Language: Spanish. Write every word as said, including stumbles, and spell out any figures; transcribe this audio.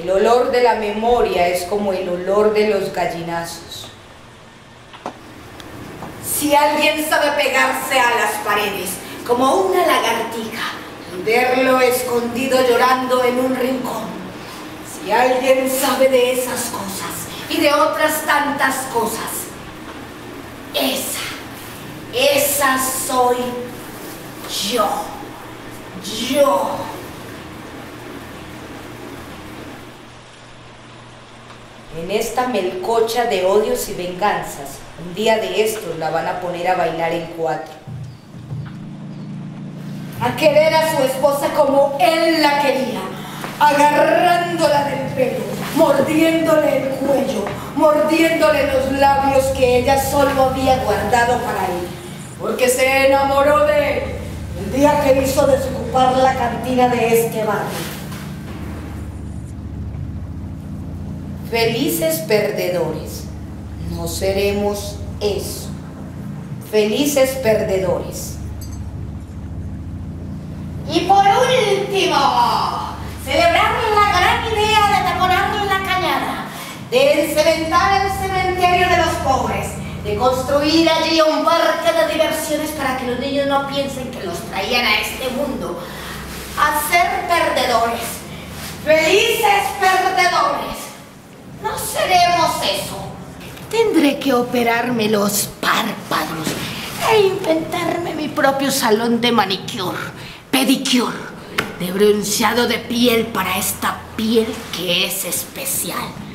El olor de la memoria es como el olor de los gallinazos. Si alguien sabe pegarse a las paredes como una lagartija y verlo escondido llorando en un rincón, si alguien sabe de esas cosas y de otras tantas cosas, esa, esa soy yo, yo. En esta melcocha de odios y venganzas, un día de estos la van a poner a bailar en cuatro. A querer a su esposa como él la quería, agarrándola del pelo, mordiéndole el cuello, mordiéndole los labios que ella solo había guardado para él, porque se enamoró de él el día que hizo desocupar la cantina de este barrio. Felices perdedores, no seremos eso. Felices perdedores. Y por último, celebrar la gran idea de taponar la cañada, de cementar el cementerio de los pobres, de construir allí un parque de diversiones para que los niños no piensen que los traían a este mundo a ser perdedores. Felices perdedores. No seremos eso. Tendré que operarme los párpados e inventarme mi propio salón de manicure, pedicure, de bronceado de piel para esta piel que es especial.